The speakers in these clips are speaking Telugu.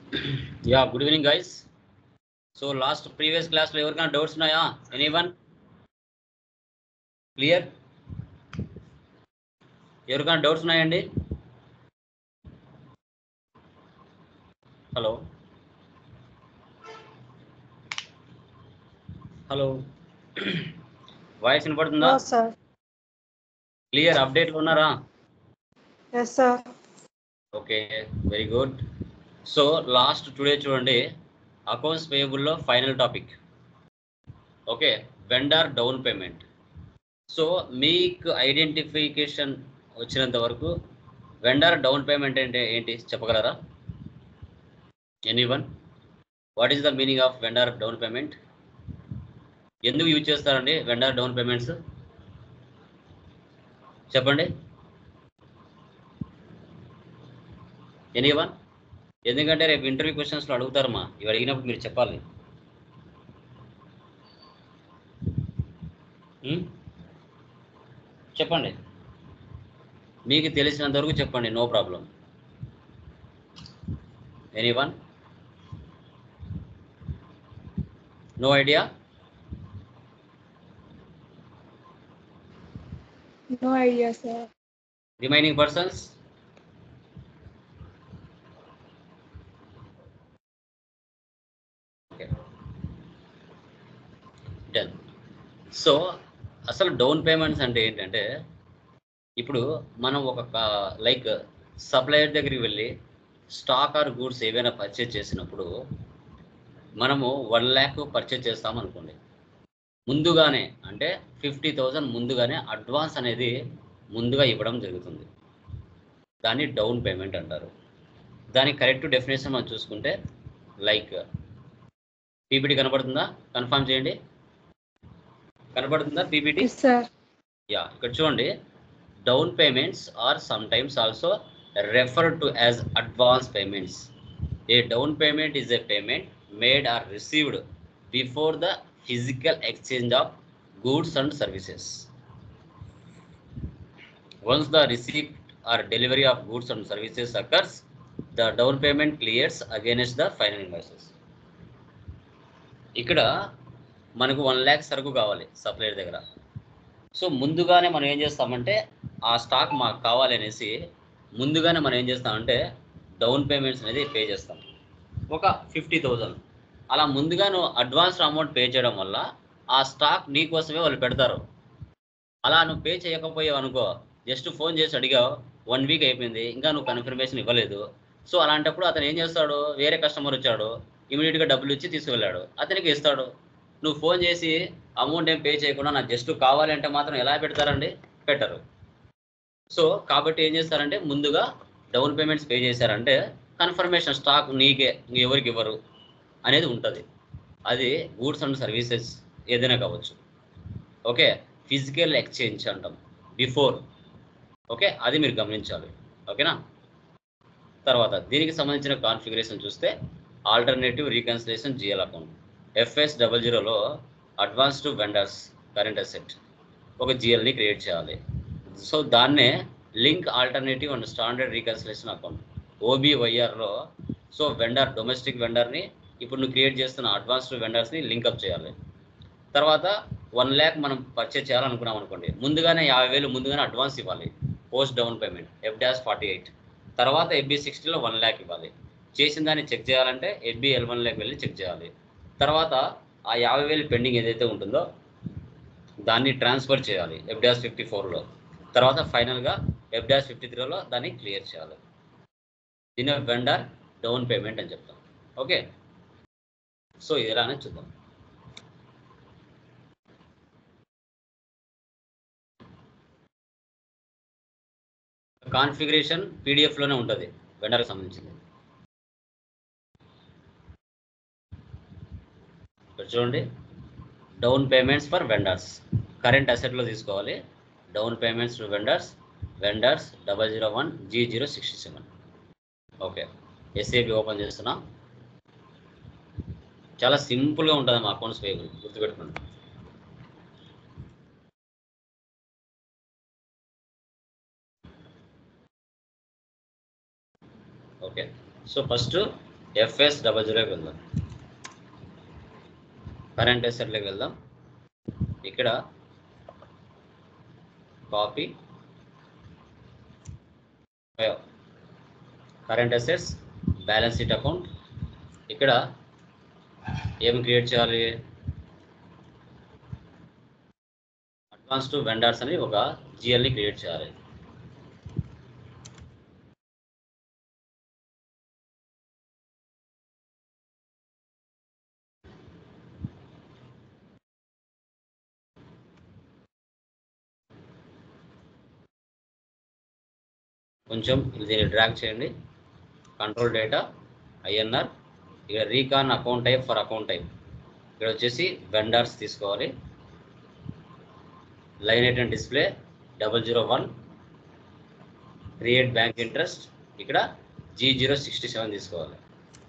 Yeah, good evening, guys. So last previous class లో ఎవరికైనా డౌట్స్ ఉన్నాయా? Anyone clear? ఎవరికైనా డౌట్స్ ఉన్నాయండి? హలో హలో వాయిస్ వినపడుతుందా? సార్. క్లియర్ అప్డేట్లో ఉన్నారా? Yes sir. Okay, very good. So last today చూడండి, అకౌంట్స్ పేయబుల్లో final topic. Okay, vendor down payment. So మీకు ఐడెంటిఫికేషన్ వచ్చినంత వరకు వెండర్ డౌన్ పేమెంట్ అంటే ఏంటి చెప్పగలరా? Anyone, what is the meaning of vendor down payment? ఎందుకు యూజ్ చేస్తారండి వెండర్ డౌన్ పేమెంట్స్? చెప్పండి. ఎనీవన్? ఎందుకంటే రేపు ఇంటర్వ్యూ క్వశ్చన్స్లో అడుగుతారమ్మా, ఇవి అడిగినప్పుడు మీరు చెప్పాలి. చెప్పండి, మీకు తెలిసినంత వరకు చెప్పండి, no problem. Anyone? No idea? No idea sir. Remaining persons? Done. So అసలు డౌన్ పేమెంట్స్ అంటే ఏంటంటే, ఇప్పుడు మనం ఒక లైక్ సప్లయర్ దగ్గరికి వెళ్ళి స్టాక్ ఆర్ గూడ్స్ ఏవైనా పర్చేజ్ చేసినప్పుడు మనము 1 lakh పర్చేజ్ చేస్తాం అనుకోండి, ముందుగానే అంటే 50,000 ముందుగానే అడ్వాన్స్ అనేది ముందుగా ఇవ్వడం జరుగుతుంది. దాన్ని డౌన్ పేమెంట్ అంటారు. దాని కరెక్ట్ డెఫినేషన్ మనం చూసుకుంటే లైక్ పీపీటీ కనపడుతుందా? కన్ఫర్మ్ చేయండి. కనపడుతుందా పీపీటీ? సార్. యా, ఇక్కడ చూడండి. Down payments are sometimes also referred to as advance payments. A down payment is a payment made or received before the physical exchange of goods and services. Once the receipt or delivery of goods and services occurs, the down payment clears against the final invoices. ఇక్కడ మనకు 1 lakh సరుకు కావాలి సప్లయర్ దగ్గర. సో ముందుగానే మనం ఏం చేస్తామంటే, ఆ స్టాక్ మాకు కావాలి అనేసి ముందుగానే మనం ఏం చేస్తామంటే డౌన్ పేమెంట్స్ అనేది పే చేస్తాం. ఒక 50,000 అలా ముందుగా నువ్వు అడ్వాన్స్ అమౌంట్ పే చేయడం వల్ల ఆ స్టాక్ నీ కోసమే వాళ్ళు పెడతారు. అలా నువ్వు పే చేయకపోయావు అనుకో, జస్ట్ ఫోన్ చేసి అడిగావు, 1 week అయిపోయింది, ఇంకా నువ్వు కన్ఫర్మేషన్ ఇవ్వలేదు. సో అలాంటప్పుడు అతను ఏం చేస్తాడు, వేరే కస్టమర్ వచ్చాడు, ఇమీడియట్గా డబ్బులు ఇచ్చి తీసుకువెళ్ళాడు, అతనికి ఇస్తాడు. నువ్వు ఫోన్ చేసి అమౌంట్ ఏం పే చేయకుండా నాకు జస్ట్ కావాలంటే మాత్రం ఎలా పెడతారండి? పెట్టరు. సో కాబట్టి ఏం చేస్తారంటే ముందుగా డౌన్ పేమెంట్స్ పే చేశారంటే కన్ఫర్మేషన్ స్టాక్ నీకే, ఎవరికి ఇవ్వరు అనేది ఉంటుంది. అది గూడ్స్ అండ్ సర్వీసెస్ ఏదైనా కావచ్చు. ఓకే, ఫిజికల్ ఎక్స్చేంజ్ అంటాం బిఫోర్. ఓకే, అది మీరు గమనించాలి. ఓకేనా? తర్వాత దీనికి సంబంధించిన కాన్ఫిగరేషన్ చూస్తే ఆల్టర్నేటివ్ రీకన్సిలేషన్ జిఎల్ అకౌంట్ FS00లో advance to vendors current asset ఒక జిఎల్ని క్రియేట్ చేయాలి. సో దాన్నే link alternative and standard reconciliation account OBYRలో సో వెండర్ డొమెస్టిక్ వెండర్ని ఇప్పుడు నువ్వు క్రియేట్ చేస్తున్న అడ్వాన్స్డ్ వెండర్స్ని లింకప్ చేయాలి. తర్వాత 1 lakh మనం పర్చేజ్ చేయాలనుకున్నాం అనుకోండి, ముందుగానే 50,000 ముందుగానే అడ్వాన్స్ ఇవ్వాలి. Post down payment F-48. తర్వాత FB60లో 1 lakh ఇవ్వాలి. చేసిన దాన్ని చెక్ చేయాలంటే FB11లోకి వెళ్ళి చెక్ చేయాలి. తర్వాత ఆ 50,000 పెండింగ్ ఏదైతే ఉంటుందో దాన్ని ట్రాన్స్ఫర్ చేయాలి F-54లో. తర్వాత ఫైనల్గా F-53లో దాన్ని క్లియర్ చేయాలి. దీని వెండర్ డౌన్ పేమెంట్ అని చెప్తాం. ఓకే, సో ఇది ఎలానే చూద్దాం. కాన్ఫిగరేషన్ పీడిఎఫ్లోనే ఉంటుంది వెండర్కి సంబంధించింది. ఇక్కడ చూడండి, down payments for vendors current అసెట్లో తీసుకోవాలి. Down payments to vendors 001 G067. Okay, SAP open చేస్తున్నా. చాలా సింపుల్గా ఉంటుంది మా అకౌంట్స్ పేబుల్, గుర్తుపెట్టుకోండి. ఓకే, సో ఫస్ట్ FS00కి వెళ్దాం. కరెంట్ అసెట్లోకి వెళ్దాం. ఇక్కడ copy current assets balance sheet account. ఇక్కడ ఏమి క్రియేట్ చేయాలి? అడ్వాన్స్ టు వెండర్స్ అని ఒక జిఎల్ని క్రియేట్ చేయాలి. కొంచెం దీన్ని డ్రాగ్ చేయండి. Control data INR. ఇక్కడ recon account type for account type. ఇక్కడ వచ్చేసి వెండర్స్ తీసుకోవాలి. Line item display 001. Create bank interest. ఇక్కడ G067 తీసుకోవాలి.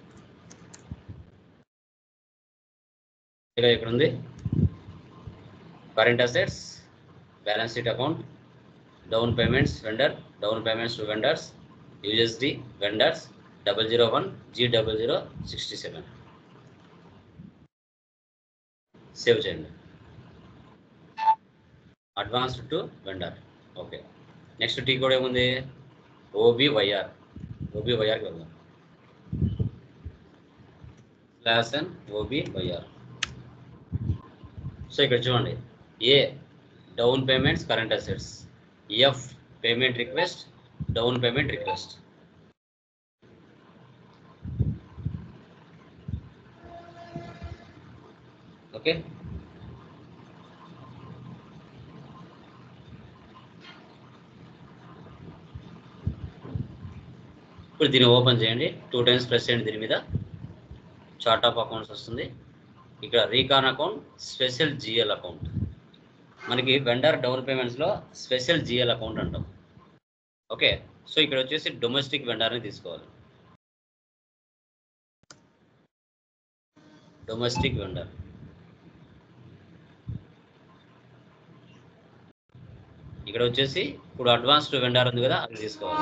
ఇక్కడ ఉంది current assets balance sheet account, down payments vendor, down payments to vendors, USD vendors 001 G0067. Save చేయండి. Advanced to vendor. Okay. Next T code ఏముంది? OBYR. OBYRకి వెళ్దాం. /OBYR. సో ఇక్కడ చూడండి, ఏ down payments current assets, F payment request, down payment request. Okay. ఇప్పుడు దీన్ని ఓపెన్ చేయండి. 2 times ప్రెస్ చేయండి. దీని మీద చార్ట్ ఆఫ్ అకౌంట్స్ వస్తుంది. ఇక్కడ recon account, special GL account. మనకి వెండర్ డౌన్ పేమెంట్స్లో స్పెషల్ GL అకౌంట్ అంటాం. ఓకే. సో ఇక్కడ వచ్చేసి డొమెస్టిక్ వెండర్ని తీసుకోవాలి. Domestic vendor. ఇక్కడ వచ్చేసి ఇప్పుడు అడ్వాన్స్ టు వెండర్ ఉంది కదా, అది తీసుకోవాలి.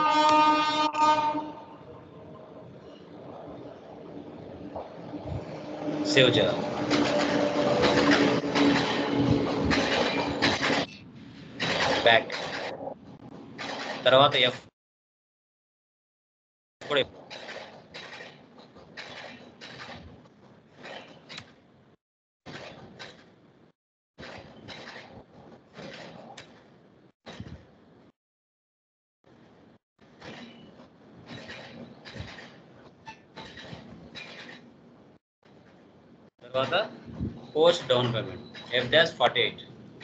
సేవ్ చేయాలి. బ్యాక్. తర్వాత F కూడా తర్వాత post down payment F-48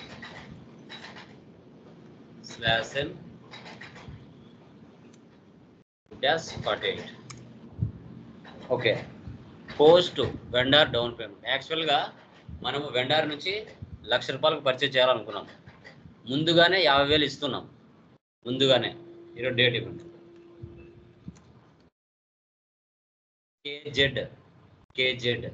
/N-48. Okay. Post vendor down payment. యాక్చువల్గా మనము వెండర్ నుంచి ₹1,00,000 పర్చేజ్ చేయాలనుకున్నాం. ముందుగానే 50,000 ఇస్తున్నాం. ముందుగానే ఈరోజు డేట్ ఇవ్వండి. KZ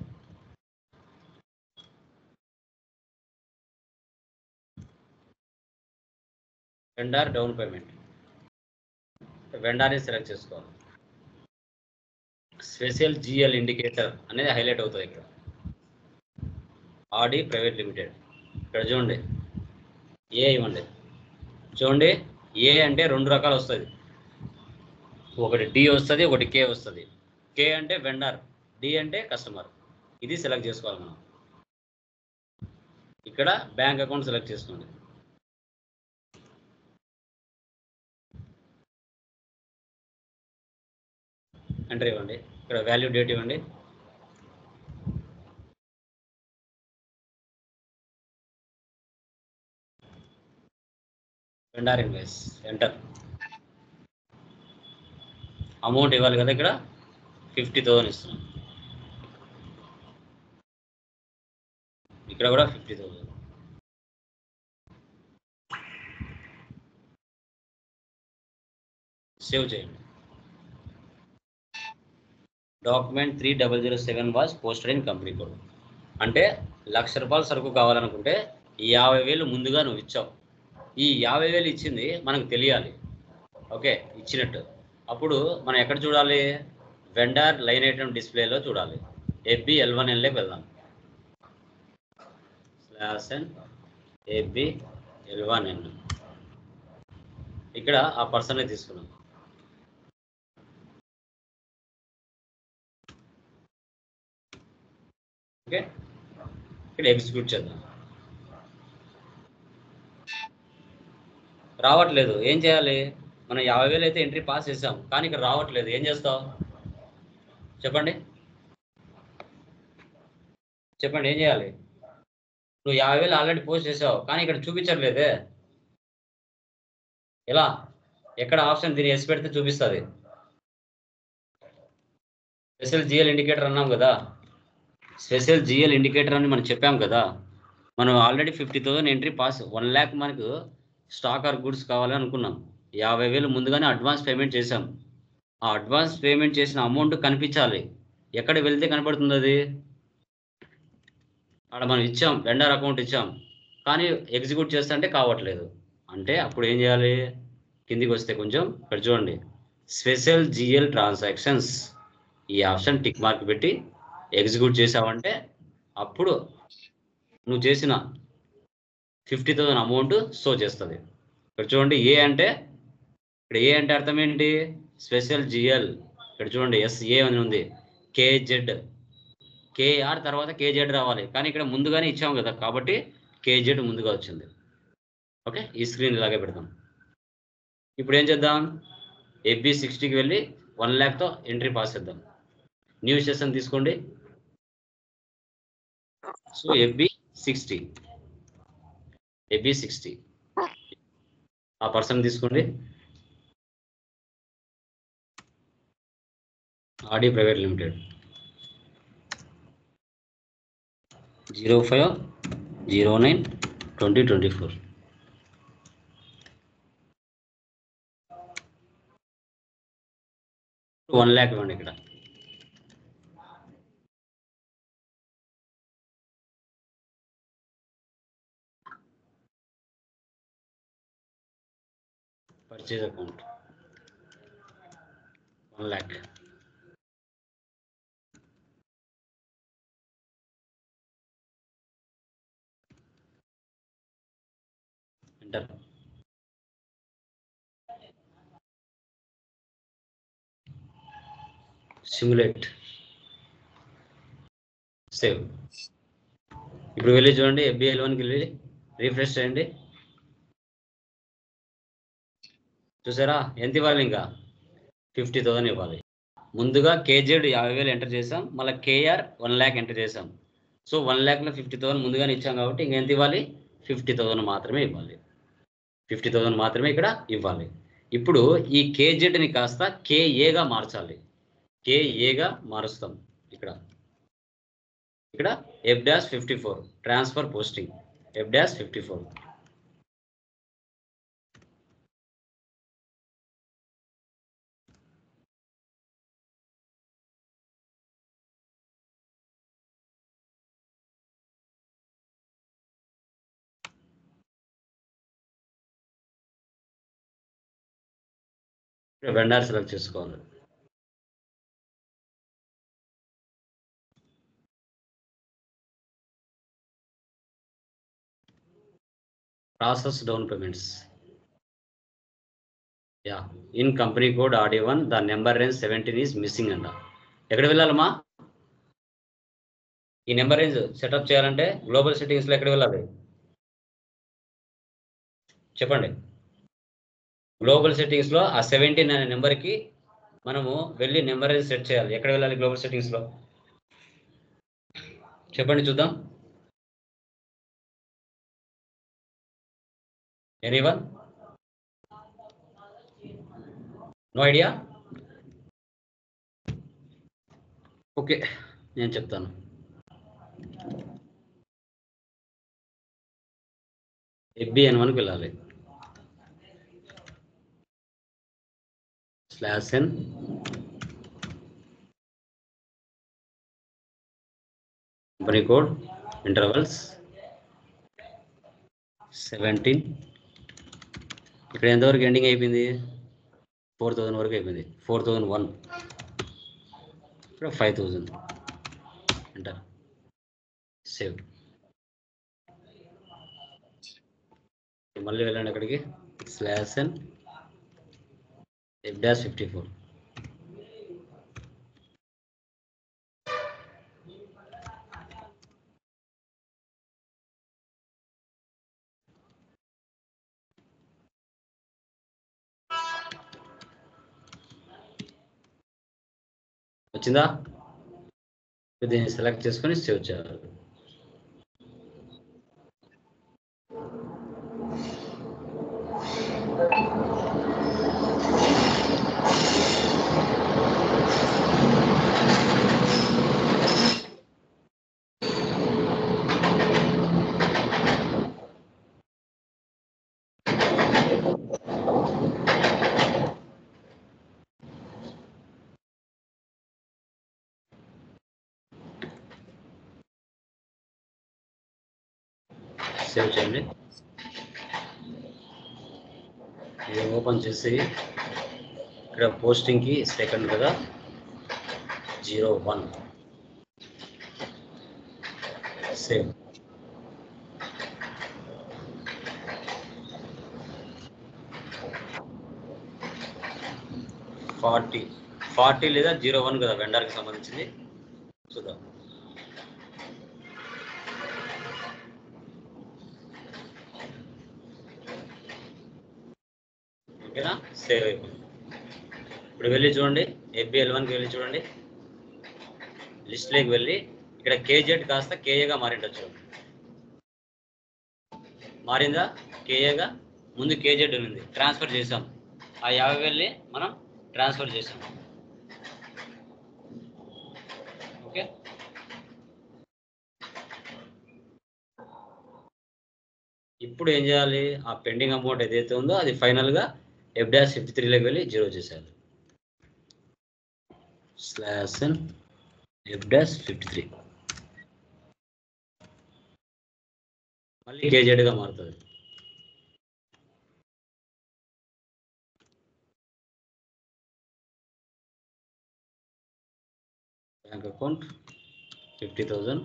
vendor down payment. వెండర్ని సెలెక్ట్ చేసుకోవాలి. స్పెషల్ GL ఇండికేటర్ అనేది హైలైట్ అవుతుంది ఇక్కడ. Audi private limited. ఇక్కడ చూడండి, ఏ ఇవ్వండి. చూడండి, ఏ అంటే 2 రకాలు వస్తుంది. ఒకటి D వస్తుంది, ఒకటి K వస్తుంది. K అంటే వెండర్, D అంటే కస్టమర్. ఇది సెలెక్ట్ చేసుకోవాలి మనం. ఇక్కడ బ్యాంక్ అకౌంట్ సెలెక్ట్ చేసుకోండి. ఎంటర్ ఇవ్వండి. ఇక్కడ వాల్యూ డేట్ ఇవ్వండి. Vendor invoice. ఎంటర్. అమౌంట్ ఇవ్వాలి కదా, ఇక్కడ 50,000 ఇస్తున్నాం. ఇక్కడ కూడా 50,000. సేవ్ చేయండి. Document 3007 was posted in company code. అంటే ₹1,00,000 సరుకు కావాలనుకుంటే 50,000 ముందుగా నువ్వు ఇచ్చావు. ఈ 50,000 ఇచ్చింది మనకు తెలియాలి. ఓకే, ఇచ్చినట్టు. అప్పుడు మనం ఎక్కడ చూడాలి? వెండర్ లైన్ ఐటమ్ డిస్ప్లేలో చూడాలి. ఎఫ్బి L1Nలోకి వెళ్దాం. /n FB L1N. ఇక్కడ ఆ పర్సన్ తీసుకున్నాం. ఓకే, ఇక్కడ ఎగ్జిక్యూట్ చేద్దాం. రావట్లేదు, ఏం చేయాలి? మనం 50,000 అయితే ఎంట్రీ పాస్ చేసాం, కానీ ఇక్కడ రావట్లేదు. ఏం చేస్తావు చెప్పండి? ఏం చేయాలి? నువ్వు 50,000 ఆల్రెడీ పోస్ట్ చేసావు, కానీ ఇక్కడ చూపించట్లేదే. ఎలా? ఎక్కడ ఆప్షన్ దీన్ని ఎస్ పెడితే చూపిస్తుంది. స్పెషల్ జిఎల్ ఇండికేటర్ అన్నాం కదా, స్పెషల్ జిఎల్ ఇండికేటర్ అని మనం చెప్పాం కదా. మనం ఆల్రెడీ 50,000 ఎంట్రీ పాస్, 1 lakh మనకు స్టాక్ ఆర్ గుడ్స్ కావాలని అనుకున్నాం. 50,000 ముందుగానే అడ్వాన్స్ పేమెంట్ చేసాం. ఆ అడ్వాన్స్ పేమెంట్ చేసిన అమౌంట్ కనిపించాలి. ఎక్కడ వెళ్తే కనపడుతుంది అది? అక్కడ మనం ఇచ్చాం, వెండర్ అకౌంట్ ఇచ్చాం, కానీ ఎగ్జిక్యూట్ చేస్తుంటే కావట్లేదు. అంటే అప్పుడు ఏం చేయాలి? కిందికి వస్తే కొంచెం ఇక్కడ చూడండి, స్పెషల్ జిఎల్ ట్రాన్సాక్షన్స్, ఈ ఆప్షన్ టిక్ మార్క్ పెట్టి ఎగ్జిక్యూట్ చేసావంటే అప్పుడు నువ్వు చేసిన 50,000 అమౌంట్ షో చేస్తుంది. ఇక్కడ చూడండి, ఏ అంటే ఇక్కడ ఏ అంటే అర్థం ఏంటి? Special GL. ఇక్కడ చూడండి SA అని ఉంది, KZ, KR తర్వాత KZ రావాలి, కానీ ఇక్కడ ముందుగానే ఇచ్చాము కదా, కాబట్టి KZ ముందుగా వచ్చింది. ఓకే, ఈ స్క్రీన్ ఇలాగే పెడతాం. ఇప్పుడు ఏం చేద్దాం? FB 60కి వెళ్ళి 1 lakh ఎంట్రీ పాస్ చేద్దాం. న్యూ సెషన్ తీసుకోండి. సో FB 60 ఆ పర్సన్ తీసుకోండి. ఆడి ప్రైవేట్ లిమిటెడ్ 05/09/2024. $1 lakh ఇవ్వండి. ఇక్కడ purchase account 1 lakh. Enter. Simulate, save. ఇప్పుడు వెళ్ళి చూడండి, FB L1కి వెళ్ళి రిఫ్రెష్ చేయండి. చూసారా? ఎంత ఇవ్వాలి? ఇంకా 50,000 ఇవ్వాలి. ముందుగా KZ 50,000 ఎంటర్ చేసాం, మళ్ళీ KR 1 lakh ఎంటర్ చేసాం. సో 1 lakhలో 50,000 ముందుగానే ఇచ్చాం కాబట్టి ఇంకెంత ఇవ్వాలి? 50,000 మాత్రమే ఇవ్వాలి. 50,000 మాత్రమే ఇక్కడ ఇవ్వాలి. ఇప్పుడు ఈ KZని కాస్త KAగా మార్చాలి. KAగా మారుస్తాం. ఇక్కడ F-54 transfer posting F-54. Vendor select చేసుకోవాలి. Process down payments. In company code RD1 the number range 17 is missing అంట. ఎక్కడ వెళ్ళాలమ్మా? ఈ నెంబర్ రేంజ్ సెటప్ చేయాలంటే గ్లోబల్ సెట్టింగ్స్లో ఎక్కడ వెళ్ళాలి చెప్పండి? గ్లోబల్ సెట్టింగ్స్లో ఆ 17 అనే నెంబర్కి మనము వెళ్ళి నెంబర్ రేంజ్ సెట్ చేయాలి. ఎక్కడ వెళ్ళాలి గ్లోబల్ సెట్టింగ్స్లో చెప్పండి చూద్దాం. ఎనీవన్? No idea? ఓకే, నేను చెప్తాను. FBN1కి వెళ్ళాలి. /n company code intervals 17. ఇక్కడ ఎంతవరకు ఎండింగ్ అయిపోయింది? 4,000 వరకు అయిపోయింది. 4,001. ఇక్కడ 5000 ఎంటర్ సేవ్. మళ్ళీ వెళ్ళండి అక్కడికి /n f-54. వచ్చిందా? దీన్ని సెలెక్ట్ చేసుకొని సేవ్ చేయాలి. సేవ్ చేయండి. ఇది ఓపెన్ చేసి ఇక్కడ పోస్టింగ్కి సెకండ్ కదా 01 సేవ్. ఫార్టీ లేదా 01 కదా వెండర్కి సంబంధించింది. చూద్దాం. ఓకేనా? సేవ్ అయిపోయింది. ఇప్పుడు వెళ్ళి చూడండి, FBL1కి వెళ్ళి చూడండి, లిస్ట్లోకి వెళ్ళి ఇక్కడ KZ కాస్త KAగా మారిండొచ్చు. మారిందా? KAగా ముందు KZ ఉంది, ట్రాన్స్ఫర్ చేసాం. ఆ 50,000 మనం ట్రాన్స్ఫర్ చేసాం. ఓకే, ఇప్పుడు ఏం చేయాలి? ఆ పెండింగ్ అమౌంట్ ఏదైతే ఉందో అది ఫైనల్గా F-53లోకి వెళ్ళి 0 చేసేయాలి. /n F-53 మళ్ళీ KZగా మారుతుంది. Bank account 50,000.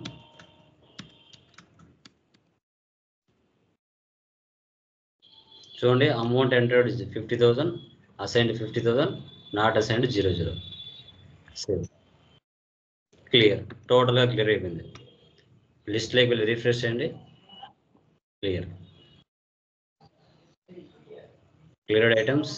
చూడండి, amount entered 50,000, assigned 50,000, not assigned 00. Save. Clear, టోటల్గా క్లియర్ అయిపోయింది. లిస్ట్లోకి వెళ్ళి రిఫ్రెష్ చేయండి. Clear, cleared items.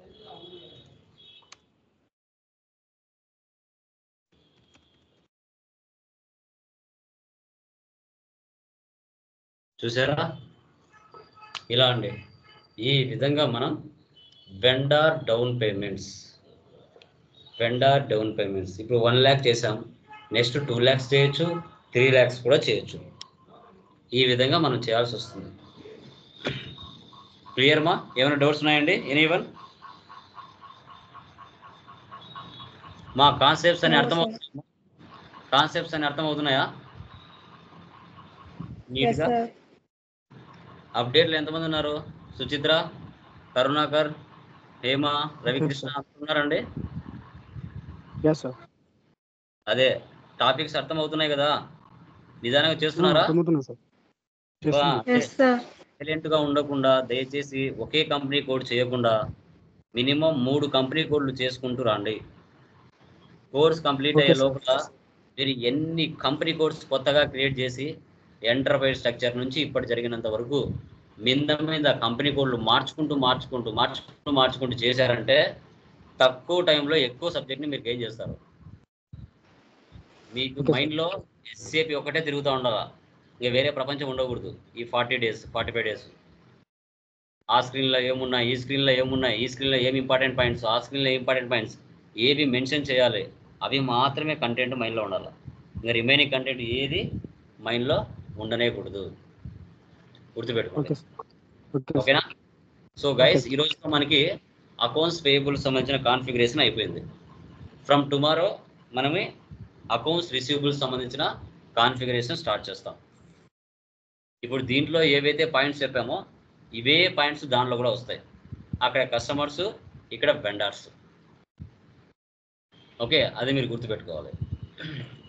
చూసారా? ఇలా అండి, ఈ విధంగా మనం వెండార్ డౌన్ పేమెంట్స్ ఇప్పుడు 1 lakh చేసాం, నెక్స్ట్ 2 lakhs చేయొచ్చు, 3 lakhs కూడా చేయొచ్చు. ఈ విధంగా మనం చేయాల్సి వస్తుంది. క్లియర్ మా? ఏమైనా డౌట్స్ ఉన్నాయండి? ఎనీవన్? మా కాన్సెప్ట్స్ అని అర్థమవుతున్నాయా? నీట్గా. అప్డేట్లు ఎంతమంది ఉన్నారు? సుచిత్ర, కరుణాకర్, హేమ, రవికృష్ణ ఉన్నారండి? అదే టాపిక్స్ అర్థమవుతున్నాయి కదా? నిదానంగా చేస్తున్నారా? సైలెంట్గా ఉండకుండా దయచేసి ఒకే కంపెనీ కోడ్ చేయకుండా మినిమం 3 కంపెనీ కోడ్లు చేసుకుంటూ రండి. కోర్స్ కంప్లీట్ అయ్యే లోపల మీరు ఎన్ని కంపెనీ కోడ్స్ కొత్తగా క్రియేట్ చేసి ఎంటర్ప్రైజ్ స్ట్రక్చర్ నుంచి ఇప్పటి జరిగినంత వరకు మీద కంపెనీ కోడ్లు మార్చుకుంటూ చేశారంటే తక్కువ టైంలో ఎక్కువ సబ్జెక్ట్ని మీరు గెయిన్ చేస్తారు. మీకు మైండ్లో SAP ఒకటే తిరుగుతూ ఉండాలా, ఇంకా వేరే ప్రపంచం ఉండకూడదు. ఈ 40 days 45 days ఆ స్క్రీన్లో ఏమున్నాయి, ఈ స్క్రీన్లో ఏమున్నాయి, ఈ స్క్రీన్లో ఏమి ఇంపార్టెంట్ పాయింట్స్, ఆ స్క్రీన్లో ఇంపార్టెంట్ పాయింట్స్ ఏవి మెన్షన్ చేయాలి, అవి మాత్రమే కంటెంట్ మైండ్లో ఉండాలి. ఇంకా రిమైనింగ్ కంటెంట్ ఏది మైండ్లో ఉండనేకూడదు. గుర్తుపెట్టుకోండి. ఓకేనా? సో గైస్, ఈరోజు మనకి అకౌంట్స్ పేయబుల్ సంబంధించిన కాన్ఫిగరేషన్ అయిపోయింది. ఫ్రమ్ టుమారో మనమే అకౌంట్స్ రిసీవబుల్స్ సంబంధించిన కాన్ఫిగరేషన్ స్టార్ట్ చేస్తాం. ఇప్పుడు దీంట్లో ఏవైతే పాయింట్స్ చెప్పామో ఇవే పాయింట్స్ దానిలో కూడా వస్తాయి. అక్కడ కస్టమర్స్, ఇక్కడ వెండర్స్. ఓకే, అది మీరు గుర్తుపెట్టుకోవాలి.